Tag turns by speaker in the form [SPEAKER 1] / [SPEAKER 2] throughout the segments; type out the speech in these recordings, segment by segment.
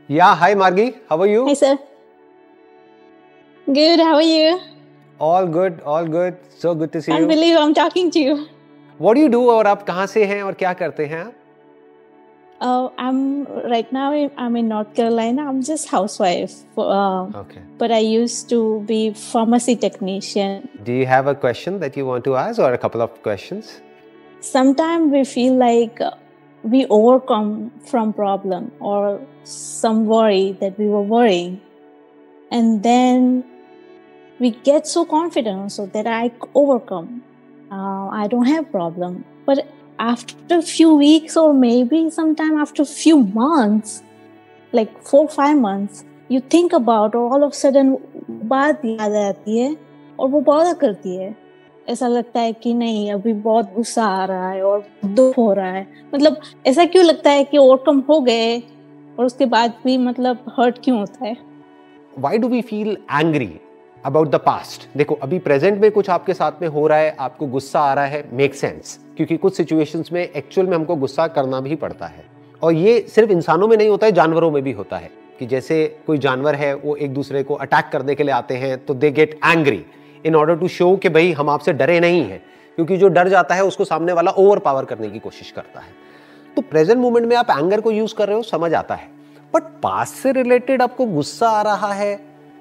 [SPEAKER 1] Yeah, hi Margi, how are you?
[SPEAKER 2] Hi, sir. Good, how are you?
[SPEAKER 1] All good, all good. So good to see
[SPEAKER 2] Can't
[SPEAKER 1] you.
[SPEAKER 2] believe I'm talking to you.
[SPEAKER 1] What do you do और आप कहाँ से हैं और क्या करते हैं आप?
[SPEAKER 2] I'm right now. I'm in North Carolina. I'm just housewife.
[SPEAKER 1] Okay.
[SPEAKER 2] But I used to be pharmacy technician.
[SPEAKER 1] Do you have a question that you want to ask or a couple of questions?
[SPEAKER 2] Sometimes we feel like we overcome from problem or some worry that we were worrying, and then we get so confident also that I overcome. I don't have problem. But after a few weeks or maybe sometime after a few months, like 4-5 months, you think about और all of a sudden बात याद आती है और वो bother करती है. ऐसा लगता है कि नहीं अभी बहुत गुस्सा आ रहा है और दुख हो रहा है. मतलब ऐसा क्यों लगता है कि ओवरकम हो गए और उसके बाद भी मतलब हर्ट क्यों होता है?
[SPEAKER 1] Why do we feel angry about the past? देखो अभी प्रेजेंट में कुछ आपके साथ में हो रहा है, आपको गुस्सा आ रहा है, मेक सेंस, क्योंकि कुछ सिचुएशंस में एक्चुअल में हमको गुस्सा करना भी पड़ता है. और ये सिर्फ इंसानों में नहीं होता है, जानवरों में भी होता है कि जैसे कोई जानवर है वो एक दूसरे को अटैक करने के लिए आते हैं तो they get angry in order to show कि भाई हम आपसे डरे नहीं हैं, क्योंकि जो डर जाता है उसको सामने वाला ओवर पावर करने की कोशिश करता है. तो प्रेजेंट मोमेंट में आप एंगर को यूज कर रहे हो, समझ आता है, बट पास्ट से रिलेटेड आपको गुस्सा आ रहा है,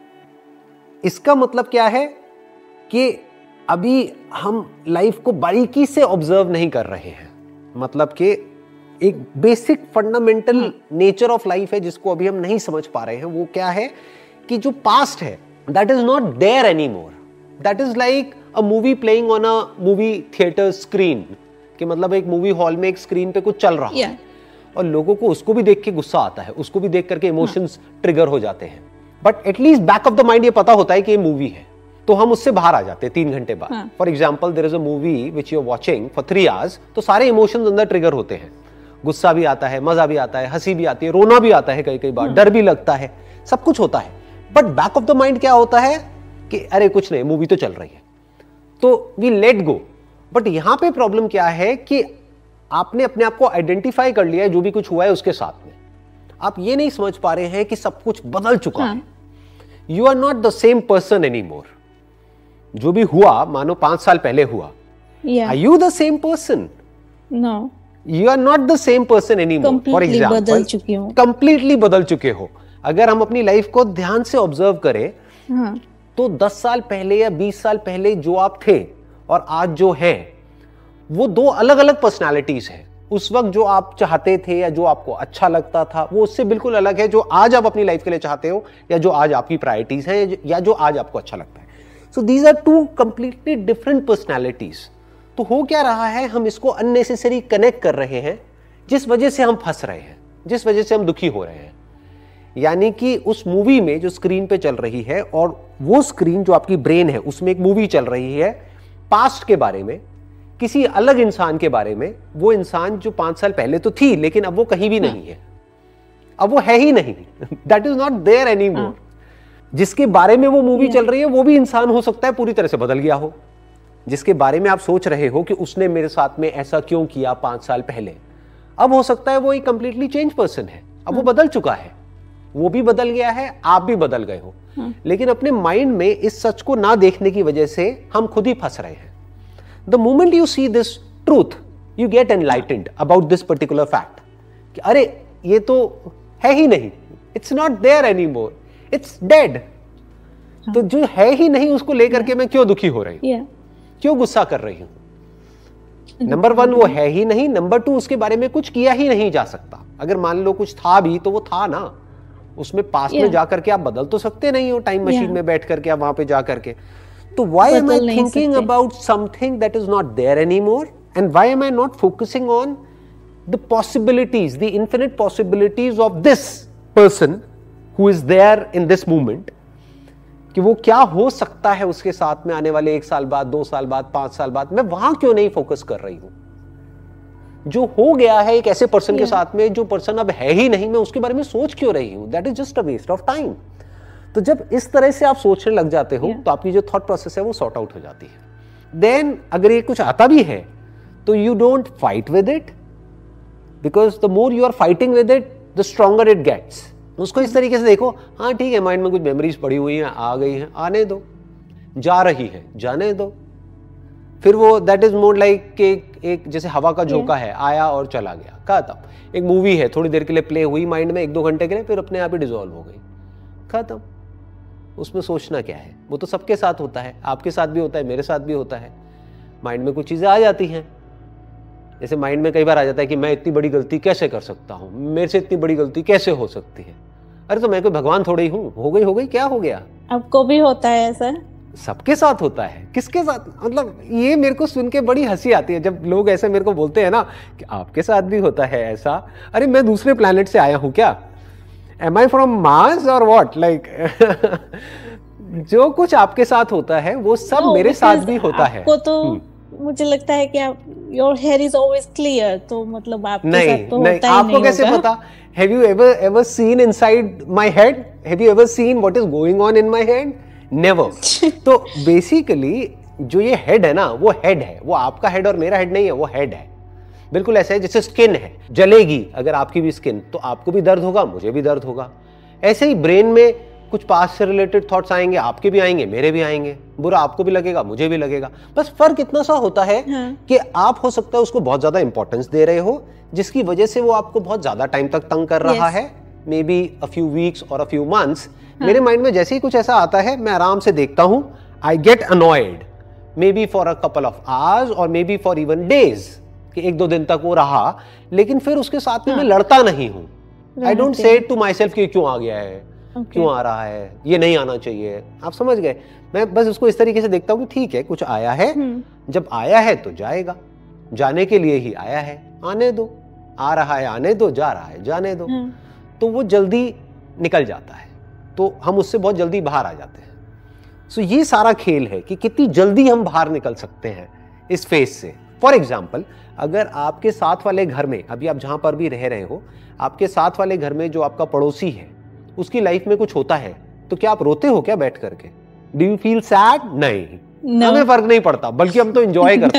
[SPEAKER 1] इसका मतलब क्या है कि अभी हम लाइफ को बारीकी से ऑब्जर्व नहीं कर रहे हैं. मतलब कि एक basic fundamental nature of life है जिसको अभी हम नहीं समझ पा रहे हैं. वो क्या है कि जो पास्ट है that is not there anymore. That is like a movie playing on a movie theatre screen, कि मतलब एक मूवी हॉल में एक स्क्रीन पे कुछ चल रहा है और लोगों को उसको भी देख के गुस्सा आता है, उसको भी देख करके इमोशंस ट्रिगर हो जाते हैं, but at least back of the mind ये पता होता है कि ये मूवी है, तो हम उससे बाहर आ जाते हैं 3 घंटे बाद. For example there is a movie which you are watching for 3 hours, तो सारे इमोशंस अंदर ट्रिगर होते हैं. गुस्सा भी आता है, मजा भी आता है, हंसी भी आती है, रोना भी आता है, कई बार डर भी लगता है, सब कुछ होता है. But back of the mind क्या होता है कि अरे कुछ नहीं, मूवी तो चल रही है, तो वी लेट गो. बट यहां पे प्रॉब्लम क्या है कि आपने अपने आप को आइडेंटिफाई कर लिया है जो भी कुछ हुआ है उसके साथ में. आप ये नहीं समझ पा रहे हैं कि सब कुछ बदल चुका है. You are not the same person any more. जो भी हुआ, मानो 5 साल पहले हुआ, are you the same person?
[SPEAKER 2] No,
[SPEAKER 1] you are not the same person any more. For example
[SPEAKER 2] बदल चुकी हूँ,
[SPEAKER 1] कंप्लीटली बदल चुके हो. अगर हम अपनी लाइफ को ध्यान से ऑब्जर्व करें तो 10 साल पहले या 20 साल पहले जो आप थे और आज जो हैं, वो 2 अलग अलग पर्सनालिटीज हैं. उस वक्त जो आप चाहते थे या जो आपको अच्छा लगता था वो उससे बिल्कुल अलग है जो आज आप अपनी लाइफ के लिए चाहते हो या जो आज आपकी प्रायोरिटीज हैं या जो आज आपको अच्छा लगता है. So these are 2 completely different personalities. तो हो क्या रहा है, हम इसको अननेसेसरी कनेक्ट कर रहे हैं, जिस वजह से हम फंस रहे हैं, जिस वजह से हम दुखी हो रहे हैं. यानी कि उस मूवी में जो स्क्रीन पे चल रही है, और वो स्क्रीन जो आपकी ब्रेन है उसमें एक मूवी चल रही है पास्ट के बारे में, किसी अलग इंसान के बारे में. वो इंसान जो 5 साल पहले तो थी लेकिन अब वो कहीं भी नहीं है, अब वो है ही नहीं. That is not there any more. जिसके बारे में वो मूवी चल रही है वो भी इंसान हो सकता है पूरी तरह से बदल गया हो. जिसके बारे में आप सोच रहे हो कि उसने मेरे साथ में ऐसा क्यों किया 5 साल पहले, अब हो सकता है वो एक कंप्लीटली चेंज पर्सन है. अब वो बदल चुका है, वो भी बदल गया है, आप भी बदल गए हो. लेकिन अपने माइंड में इस सच को ना देखने की वजह से हम खुद ही फंस रहे हैं. The moment you see this truth, you get enlightened about this particular fact. कि अरे ये तो है ही नहीं, it's not there anymore, it's dead. तो जो है ही नहीं उसको लेकर के मैं क्यों दुखी हो रही हूँ, क्यों गुस्सा कर रही हूँ? नंबर 1 वो है ही नहीं. नंबर 2 उसके बारे में कुछ किया ही नहीं जा सकता. अगर मान लो कुछ था भी तो वो था ना, उसमें पास्ट में जाकर के आप बदल तो सकते नहीं हो, टाइम मशीन में बैठ करके आप वहां पे जा करके. तो why am I thinking about something that is not there anymore? And why am I not focusing on the possibilities, the infinite possibilities of this person who is there in this moment? कि वो क्या हो सकता है उसके साथ में आने वाले 1 साल बाद, 2 साल बाद, 5 साल बाद. मैं वहां क्यों नहीं फोकस कर रही हूं? जो हो गया है एक ऐसे पर्सन के साथ में, जो पर्सन अब है ही नहीं, मैं उसके बारे में सोच क्यों रही हूं? That is just a waste of time. तो जब इस तरह से आप सोचने लग जाते हो तो आपकी जो थॉट प्रोसेस है वो सॉर्ट आउट हो जाती है. देन अगर ये कुछ आता भी है तो you don't fight with it, because the more you are fighting with it the stronger it gets. उसको इस तरीके से देखो, हाँ ठीक है, माइंड में कुछ मेमोरीज पड़ी हुई हैं, आ गई हैं, आने दो, जा रही है, जाने दो। फिर वो दैट इज मोर लाइक एक जैसे हवा का झोंका है, आया और चला गया, खत्म। एक मूवी है, थोड़ी देर के लिए प्ले हुई माइंड में, 1-2 घंटे के लिए, फिर अपने आप ही डिसॉल्व हो गई, खत्म। उसमें सोचना क्या है? वो तो सबके साथ होता है, आपके साथ भी होता है, मेरे साथ भी होता है। माइंड में कुछ चीजें आ जाती हैं, जैसे माइंड में कई बार आ जाता है कि मैं इतनी बड़ी गलती कैसे कर सकता हूँ, मेरे से इतनी बड़ी गलती कैसे हो सकती है। अरे तो मैं कोई भगवान थोड़ी हूँ, हो गई, क्या हो गया?
[SPEAKER 2] आपको भी होता है ऐसा?
[SPEAKER 1] सबके साथ होता है। किसके साथ? मतलब ये मेरे को सुन के बड़ी हंसी आती है जब लोग ऐसे मेरे को बोलते हैं ना कि आपके साथ भी होता है ऐसा। अरे मैं दूसरे प्लैनेट से आया हूँ क्या? एम आई फ्रॉम मार्स और व्हाट? लाइक जो कुछ आपके साथ होता है वो सब मेरे साथ भी होता है।
[SPEAKER 2] आपको तो मुझे लगता है कि आप your head is always clear, तो मतलब आपके साथ तो होता ही
[SPEAKER 1] आपको कैसे पता? Have you ever seen inside my head? Have you ever seen what is going on in my head? Never. तो बेसिकली जो ये हेड है ना, वो हेड है, वो आपका हेड और मेरा हेड नहीं है, वो हेड है। बिल्कुल ऐसा है जैसे स्किन है, जलेगी अगर आपकी भी स्किन तो आपको भी दर्द होगा, मुझे भी दर्द होगा। ऐसे ही ब्रेन में कुछ पास्ट से रिलेटेड थॉट्स आएंगे, आपके भी आएंगे, मेरे भी आएंगे, बुरा आपको भी लगेगा, मुझे भी लगेगा। बस फर्क इतना सा होता है कि आप हो सकता है उसको बहुत ज्यादा इंपॉर्टेंस दे रहे हो, जिसकी वजह से वो आपको बहुत ज्यादा टाइम तक तंग कर रहा है, maybe a few weeks और अ फ्यू मंथ्स। मेरे माइंड में जैसे ही कुछ ऐसा आता है, मैं आराम से देखता हूं, I get annoyed, maybe for a couple of hours और maybe for even days, कि 1-2 दिन तक वो रहा, लेकिन फिर उसके साथ में मैं लड़ता नहीं हूं। I don't say to myself कि क्यों आ गया है, क्यों आ रहा है, ये नहीं आना चाहिए। आप समझ गए? मैं बस उसको इस तरीके से देखता हूँ कि ठीक है, कुछ आया है, जब आया है तो जाएगा, जाने के लिए ही आया है, आने दो, आ रहा है आने दो, जा रहा है जाने दो। तो वो जल्दी निकल जाता है, तो हम उससे बहुत जल्दी बाहर आ जाते हैं। सो ये सारा खेल है कि कितनी जल्दी हम बाहर निकल सकते हैं इस फेज से। फॉर एग्जाम्पल, अगर आपके साथ वाले घर में, अभी आप जहां पर भी रह रहे हो, आपके साथ वाले घर में जो आपका पड़ोसी है उसकी लाइफ में कुछ होता है, तो क्या आप रोते हो क्या बैठ करके? Do you feel sad? नहीं, हमें फर्क नहीं पड़ता, बल्कि हम तो एंजॉय करते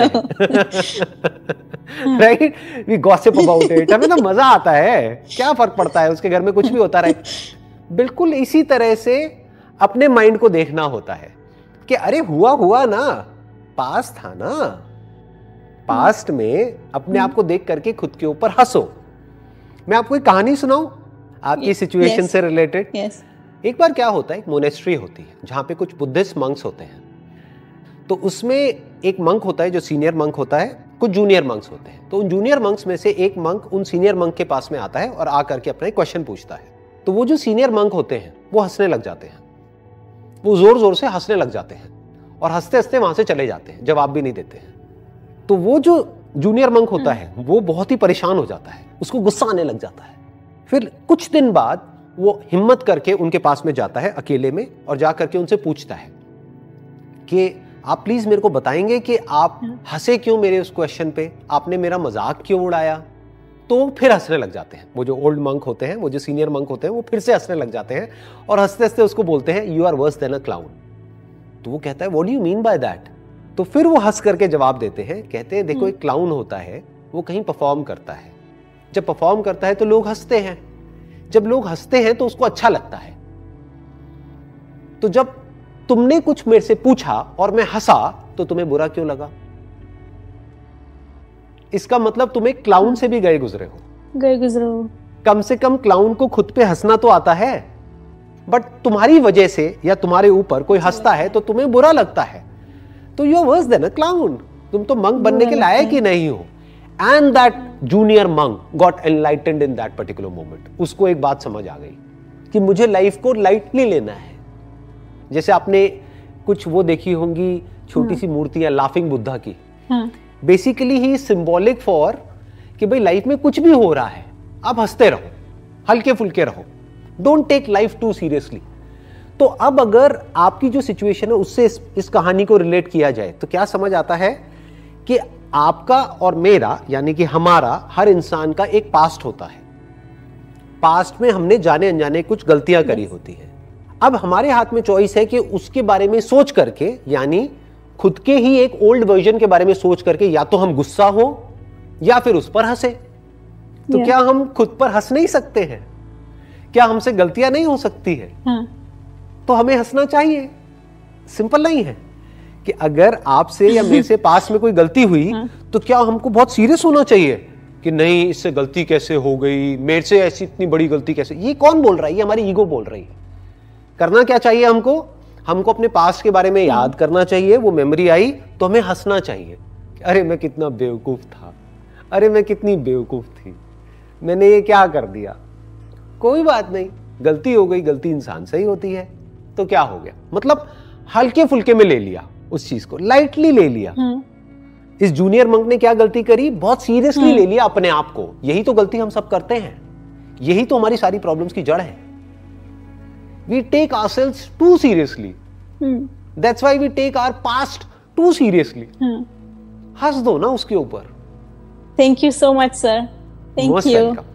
[SPEAKER 1] हैं, right? We gossip about it, हमें तो मजा आता है, क्या फर्क पड़ता है, उसके घर में कुछ भी होता रहे। बिल्कुल इसी तरह से अपने माइंड को देखना होता है कि अरे हुआ ना, पास्ट था ना, पास्ट में अपने आप को देख करके खुद के ऊपर हंसो। मैं आपको एक कहानी सुनाऊं आपकी सिचुएशन से रिलेटेड। एक बार क्या होता है, एक मोनेस्ट्री होती है जहां पे कुछ बुद्धिस्ट मंक्स होते हैं। तो उसमें एक मंक होता है जो सीनियर मंक होता है, कुछ जूनियर मंक्स होते हैं। तो उन जूनियर मंक्स में से एक मंक उन सीनियर मंक के पास में आता है और आकर के अपना एक क्वेश्चन पूछता है। तो वो जो सीनियर मंक होते हैं वो हंसने लग जाते हैं, वो जोर जोर से हंसने लग जाते हैं और हंसते हंसते वहां से चले जाते हैं, जवाब भी नहीं देते हैं। तो वो जो जूनियर मंक होता है वो बहुत ही परेशान हो जाता है, उसको गुस्सा आने लग जाता है। फिर कुछ दिन बाद वो हिम्मत करके उनके पास में जाता है अकेले में और जा करके उनसे पूछता है कि आप प्लीज मेरे को बताएंगे कि आप हंसे क्यों मेरे उस क्वेश्चन पे, आपने मेरा मजाक क्यों उड़ाया? तो फिर हंसने लग जाते हैं। वो जो ओल्ड मंक होते हैं, वो जो सीनियर मंक होते हैं, वो फिर से हंसने लग जाते हैं और हंसते हंसते उसको बोलते हैं you are worse than a clown. तो वो कहता है what do you mean by that? तो फिर वो हंस करके जवाब देते हैं, कहते हैं देखो एक क्लाउन होता है, वो कहीं परफॉर्म करता है, जब परफॉर्म करता है तो लोग हंसते हैं, जब लोग हंसते हैं तो उसको अच्छा लगता है। तो जब तुमने कुछ मेरे से पूछा और मैं हंसा तो तुम्हें बुरा क्यों लगा? इसका मतलब तुम एक क्लाउन से भी गए गुजरे हो। कम से कम क्लाउन को खुद पे हंसना तो आता है, बट तुम्हारी वजह से या तुम्हारे ऊपर कोई हंसता है तो तुम्हें बुरा लगता है। तो you are worse than a clown, तुम तो मंक बनने के लायक ही नहीं हो। And that junior monk got enlightened in that particular moment. उसको एक बात समझ आ गई कि मुझे लाइफ को लाइटली लेना है। जैसे आपने कुछ वो देखी होंगी छोटी सी मूर्तियां लाफिंग बुद्धा की, बेसिकली ही सिंबॉलिक फॉर कि भाई लाइफ में कुछ भी हो रहा है, आप हंसते रहो, हल्के फुल्के रहो, don't take life too seriously. तो अब अगर आपकी जो सिचुएशन है उससे इस कहानी को रिलेट किया जाए तो क्या समझ आता है कि आपका और मेरा, यानी कि हमारा, हर इंसान का एक पास्ट होता है। पास्ट में हमने जाने अनजाने कुछ गलतियां करी होती हैं। अब हमारे हाथ में चॉइस है कि उसके बारे में सोच करके, यानी खुद के ही एक ओल्ड वर्जन के बारे में सोच करके, या तो हम गुस्सा हो या फिर उस पर हंसे। तो क्या हम खुद पर हंस नहीं सकते हैं? क्या हमसे गलतियां नहीं हो सकती है?
[SPEAKER 2] हाँ.
[SPEAKER 1] तो हमें हंसना चाहिए। सिंपल नहीं है कि अगर आपसे या मेरे से पास में कोई गलती हुई
[SPEAKER 2] हाँ.
[SPEAKER 1] तो क्या हमको बहुत सीरियस होना चाहिए कि नहीं इससे गलती कैसे हो गई, मेरे से ऐसी इतनी बड़ी गलती कैसे? ये कौन बोल रहा है? ये हमारी ईगो बोल रही है। करना क्या चाहिए हमको? हमको अपने पास्ट के बारे में याद करना चाहिए। वो मेमोरी आई तो हमें हंसना चाहिए। अरे मैं कितना बेवकूफ था, अरे मैं कितनी बेवकूफ थी, मैंने ये क्या कर दिया। कोई बात नहीं, गलती हो गई, गलती इंसान से ही होती है, तो क्या हो गया? मतलब हल्के फुल्के में ले लिया, उस चीज को लाइटली ले लिया। इस जूनियर मंक ने क्या गलती करी? बहुत सीरियसली ले लिया अपने आप को। यही तो गलती हम सब करते हैं, यही तो हमारी सारी प्रॉब्लम्स की जड़ है। We take ourselves too seriously. That's why we take our past too seriously. हंस दो ना उसके ऊपर।
[SPEAKER 2] Thank you so much, sir. Thank
[SPEAKER 1] Most
[SPEAKER 2] you.
[SPEAKER 1] welcome.